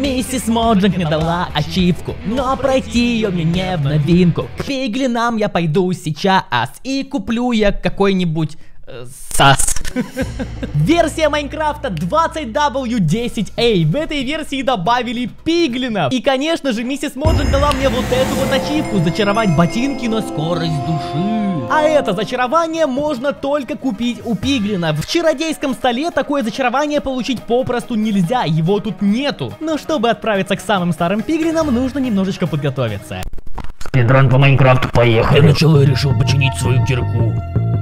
Миссис Моджинг мне дала ачивку, но пройти ее мне не в новинку. К пиглинам я пойду сейчас и куплю я какой-нибудь САС. Версия Майнкрафта 20W10A. В этой версии добавили пиглинов. И, конечно же, миссис Моджинг дала мне вот эту вот ачивку: зачаровать ботинки на скорость души. А это зачарование можно только купить у пиглина. В чародейском столе такое зачарование получить попросту нельзя, его тут нету. Но чтобы отправиться к самым старым пиглинам, нужно немножечко подготовиться. Спидран по Майнкрафту, поехали. Для начала я решил починить свою кирку.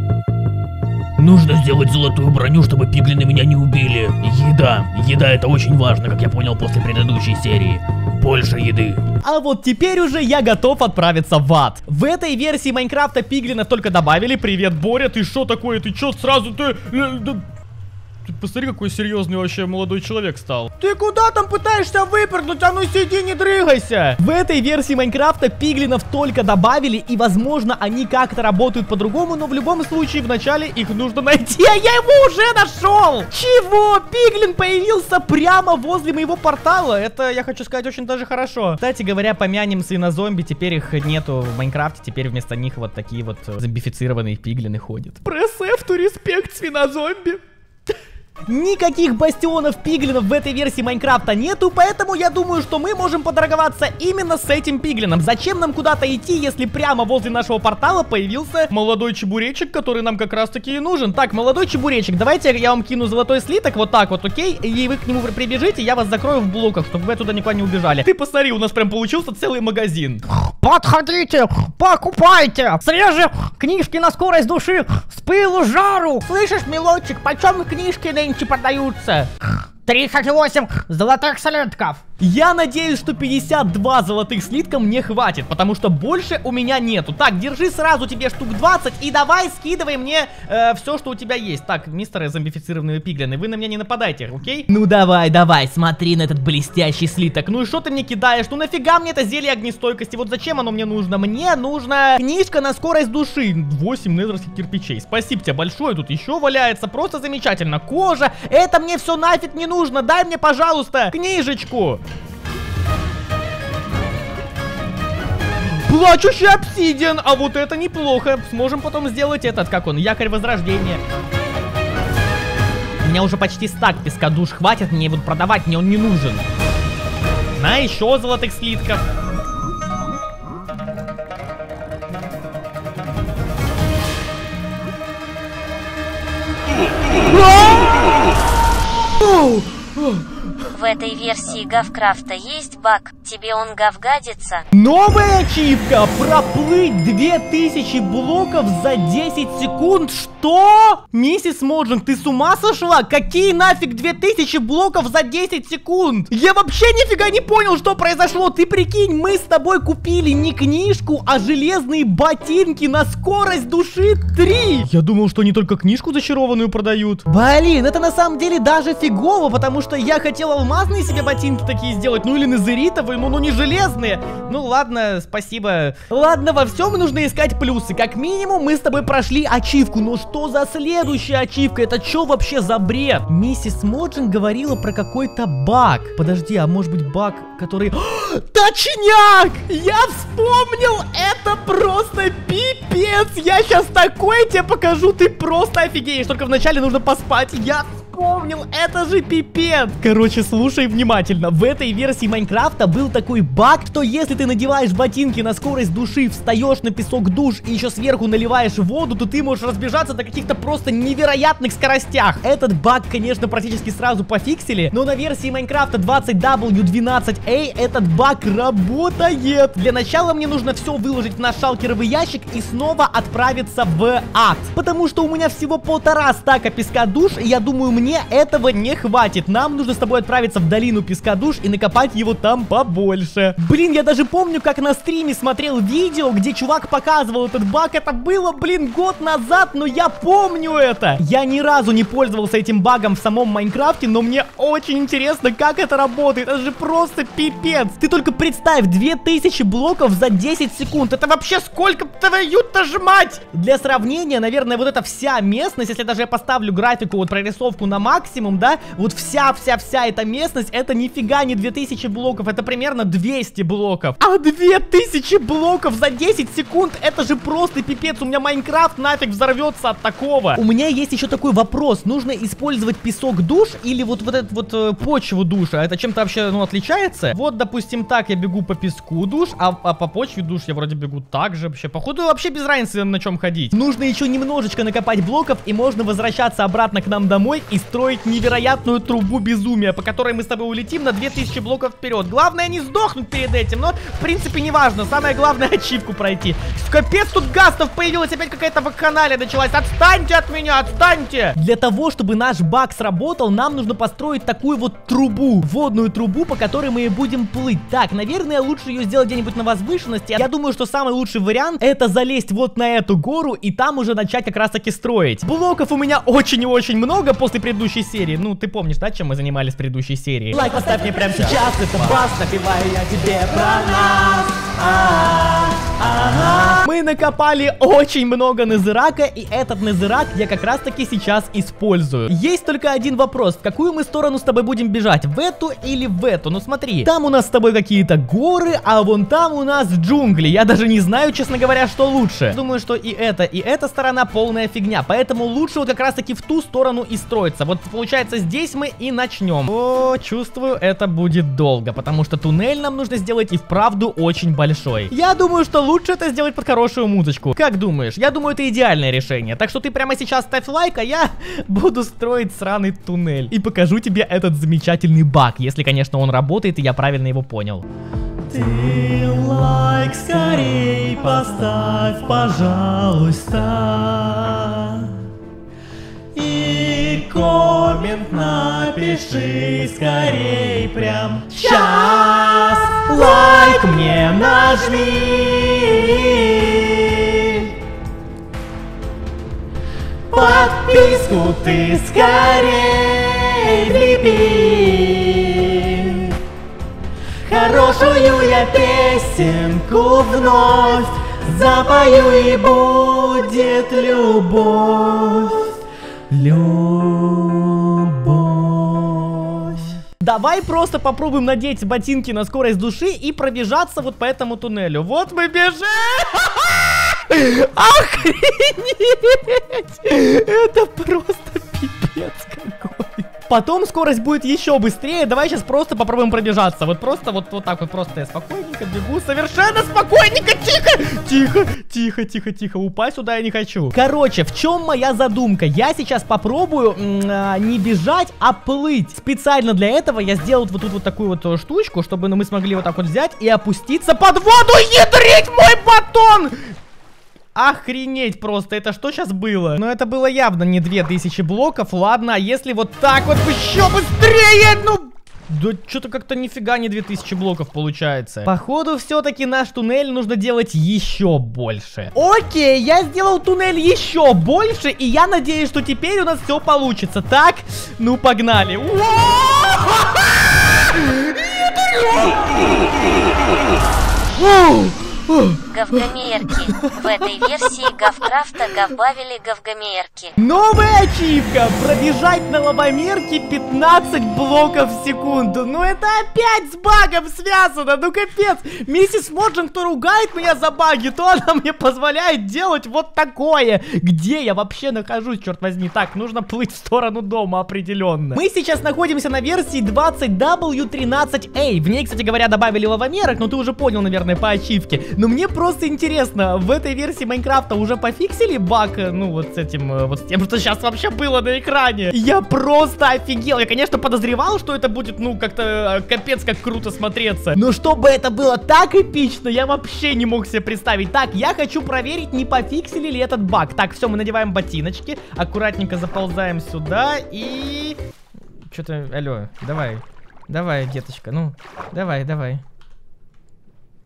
Нужно сделать золотую броню, чтобы пиглины меня не убили. Еда это очень важно, как я понял после предыдущей серии. Больше еды. А вот теперь уже я готов отправиться в ад. В этой версии Майнкрафта пиглинов только добавили. Привет, Боря, ты что такое? Ты что сразу ты... Ты посмотри, какой серьезный вообще молодой человек стал. Ты куда там пытаешься выпрыгнуть? А ну сиди, не дрыгайся. В этой версии Майнкрафта пиглинов только добавили, и возможно они как-то работают по-другому, но в любом случае вначале их нужно найти, а я его уже нашел. Чего? Пиглин появился прямо возле моего портала. Это, я хочу сказать, очень даже хорошо. Кстати говоря, помянем свинозомби. Теперь их нету в Майнкрафте, теперь вместо них вот такие вот зомбифицированные пиглины ходят. Пресс F to респект свинозомби. Никаких бастионов пиглинов в этой версии Майнкрафта нету, поэтому я думаю, что мы можем поторговаться именно с этим пиглином. Зачем нам куда-то идти, если прямо возле нашего портала появился молодой чебуречек, который нам как раз таки и нужен. Так, молодой чебуречек, давайте я вам кину золотой слиток, вот так вот, окей? И вы к нему прибежите, я вас закрою в блоках, чтобы вы туда никуда не убежали. Ты посмотри, у нас прям получился целый магазин. Подходите, покупайте свежие книжки на скорость души с пылу жару. Слышишь, мелодчик, почем книжки нынче продаются? 38 золотых слитков. Я надеюсь, что 52 золотых слитка мне хватит, потому что больше у меня нету. Так, держи сразу тебе штук 20 и давай скидывай мне все, что у тебя есть. Так, мистеры зомбифицированные пиглины, вы на меня не нападайте, окей? Ну давай, смотри на этот блестящий слиток. Ну и что ты мне кидаешь? Ну нафига мне это зелье огнестойкости? Вот зачем оно мне нужно? Мне нужна книжка на скорость души. 8 незерских кирпичей. Спасибо тебе большое, тут еще валяется. Просто замечательно. Кожа, это мне все нафиг не нужно. Дай мне, пожалуйста, книжечку. Плачущий обсидиан, а вот это неплохо. Сможем потом сделать этот, как он, якорь возрождения. У меня уже почти стак пескадуш хватит, мне его продавать, мне он не нужен. На, еще золотых слитков. В этой версии Гавкрафта есть баг, тебе он гавгадится. Новая ачивка: проплыть 2000 блоков за 10 секунд. Что? Миссис Моджинг, ты с ума сошла? Какие нафиг 2000 блоков за 10 секунд? Я вообще нифига не понял, что произошло. Ты прикинь, мы с тобой купили не книжку, а железные ботинки на скорость души 3. Я думал, что они только книжку зачарованную продают. Блин, это на самом деле даже фигово, потому что я хотел алмазные себе ботинки такие сделать, ну или назеритовые, но не железные. Ну ладно, спасибо. Ладно, во всем нужно искать плюсы. Как минимум мы с тобой прошли ачивку, но что за следующая ачивка? Это что вообще за бред? Миссис Моджинг говорила про какой-то баг. Подожди, а может быть баг, который... Точняк! Я вспомнил! Это просто пипец! Я сейчас такой тебе покажу, ты просто офигеешь. Только вначале нужно поспать. Я вспомнил, это же пипец. Короче, слушай внимательно. В этой версии Майнкрафта был такой баг, что если ты надеваешь ботинки на скорость души, встаешь на песок душ и еще сверху наливаешь воду, то ты можешь разбежаться на каких-то просто невероятных скоростях. Этот баг, конечно, практически сразу пофиксили, но на версии Майнкрафта 20W12A этот баг работает. Для начала мне нужно все выложить в наш шалкеровый ящик и снова отправиться в ад, потому что у меня всего 1,5 стака песка душ, и я думаю, мне этого не хватит. Нам нужно с тобой отправиться в долину пескадуш и накопать его там побольше. Блин, я даже помню, как на стриме смотрел видео, где чувак показывал этот баг. Это было, блин, год назад, но я помню это. Я ни разу не пользовался этим багом в самом Майнкрафте, но мне очень интересно, как это работает. Это же просто пипец. Ты только представь, 2000 блоков за 10 секунд. Это вообще сколько, твою-то ж мать? Для сравнения, наверное, вот эта вся местность, если даже я поставлю графику, вот прорисовку на максимум, да, вот вся эта местность, это нифига не 2000 блоков, это примерно 200 блоков. А 2000 блоков за 10 секунд, это же просто пипец, у меня Майнкрафт нафиг взорвется от такого. У меня есть еще такой вопрос, нужно использовать песок душ или вот этот вот почву душа, это чем-то вообще, ну, отличается? Вот, допустим, так я бегу по песку душ, а по почве душ я вроде бегу так же вообще. Походу вообще без разницы на чем ходить. Нужно еще немножечко накопать блоков, и можно возвращаться обратно к нам домой и строить невероятную трубу безумия, по которой мы с тобой улетим на 2000 блоков вперед. Главное не сдохнуть перед этим, но в принципе не важно. Самое главное ачивку пройти. Капец, тут гастов появилась, опять какая-то вакханалия началась. Отстаньте от меня, отстаньте! Для того, чтобы наш баг сработал, нам нужно построить такую вот трубу, водную трубу, по которой мы и будем плыть. Так, наверное, лучше ее сделать где-нибудь на возвышенности. Я думаю, что самый лучший вариант это залезть вот на эту гору и там уже начать как раз таки строить. Блоков у меня очень и очень много после предыдущей серии. Ну, ты помнишь, да, чем мы занимались в предыдущей серии? Лайк поставь мне прямо сейчас, это бас, напеваю я тебе про нас. Мы накопали очень много незерака, и этот незерак я как раз таки сейчас использую. Есть только один вопрос, в какую мы сторону с тобой будем бежать, в эту или в эту? Ну смотри, там у нас с тобой какие-то горы, а вон там у нас джунгли. Я даже не знаю, честно говоря, что лучше. Думаю, что и эта сторона полная фигня, поэтому лучше вот как раз таки в ту сторону и строиться. Вот получается здесь мы и начнем. О, чувствую, это будет долго, потому что туннель нам нужно сделать и вправду очень большой. Я думаю, что лучше это сделать под хорошую музычку. Как думаешь? Я думаю, это идеальное решение. Так что ты прямо сейчас ставь лайк, а я буду строить сраный туннель. И покажу тебе этот замечательный баг, если, конечно, он работает и я правильно его понял. Ты лайк скорей поставь, пожалуйста. И коммент напиши скорей прям сейчас. Лайк мне нажми. Подписку ты скорей влепи. Хорошую я песенку вновь запою, и будет любовь. Любовь. Давай просто попробуем надеть ботинки на скорость души и пробежаться вот по этому туннелю. Вот мы бежим! Охренеть! Это просто пипец какой. Потом скорость будет еще быстрее. Давай сейчас просто попробуем пробежаться. Вот просто вот так вот просто я спокойненько бегу. Совершенно спокойненько. Тихо. Упасть сюда я не хочу. Короче, в чем моя задумка? Я сейчас попробую не бежать, а плыть. Специально для этого я сделал вот тут вот такую вот штучку, чтобы мы смогли вот так вот взять и опуститься под воду. Ядрить мой батон! Охренеть просто, это что сейчас было? Но это было явно не 2000 блоков. Ладно, а если вот так вот еще быстрее, ну... Да что-то как-то нифига не 2000 блоков получается. Походу, все-таки наш туннель нужно делать еще больше. Окей, я сделал туннель еще больше, и я надеюсь, что теперь у нас все получится. Так, ну погнали. Говгомерки. В этой версии Гавкрафта добавили говгомерки. Новая ачивка. Пробежать на лавомерке 15 блоков в секунду. Ну это опять с багом связано. Ну капец. Миссис Моджин, кто ругает меня за баги, то она мне позволяет делать вот такое. Где я вообще нахожусь, черт возьми? Так, нужно плыть в сторону дома определенно. Мы сейчас находимся на версии 20W13A. В ней, кстати говоря, добавили лавомерок, но ты уже понял, наверное, по ачивке. Но мне просто интересно, в этой версии Майнкрафта уже пофиксили баг, ну вот с этим, вот с тем, что сейчас вообще было на экране. Я просто офигел. Я, конечно, подозревал, что это будет, ну, как-то капец как круто смотреться. Но чтобы это было так эпично, я вообще не мог себе представить. Так, я хочу проверить, не пофиксили ли этот баг. Так, все, мы надеваем ботиночки, аккуратненько заползаем сюда и... Что-то, алло, давай, деточка, ну, давай.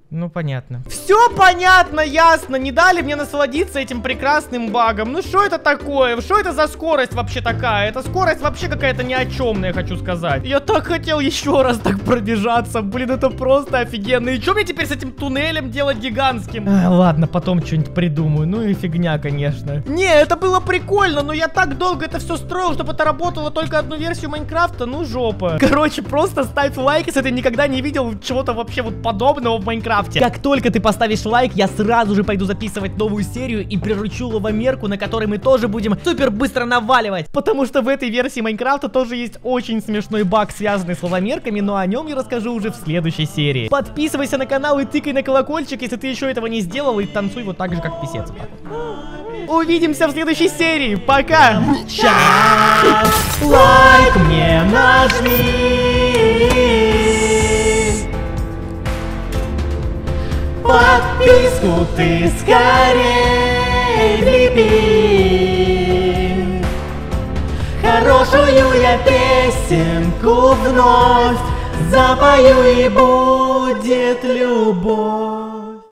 Ну, понятно. Все понятно, ясно. Не дали мне насладиться этим прекрасным багом. Ну, что это такое? Что это за скорость вообще такая? Эта скорость вообще какая-то ни о чем, я хочу сказать. Я так хотел еще раз так пробежаться. Блин, это просто офигенно. И что мне теперь с этим туннелем делать гигантским? Ладно, потом что-нибудь придумаю. Ну и фигня, конечно. Не, это было прикольно, но я так долго это все строил, чтобы это работало только одну версию Майнкрафта. Ну, жопа. Короче, просто ставь лайк, если ты никогда не видел чего-то вообще вот подобного в Майнкрафте. Как только ты поставишь лайк, я сразу же пойду записывать новую серию и приручу лавомерку, на которой мы тоже будем супер быстро наваливать. Потому что в этой версии Майнкрафта тоже есть очень смешной баг, связанный с лавомерками, но о нем я расскажу уже в следующей серии. Подписывайся на канал и тыкай на колокольчик, если ты еще этого не сделал, и танцуй вот так же, как писец. Увидимся в следующей серии. Пока! Сейчас лайк мне нажми. Подписку ты скорей влепи. Хорошую я песенку вновь запою, и будет любовь.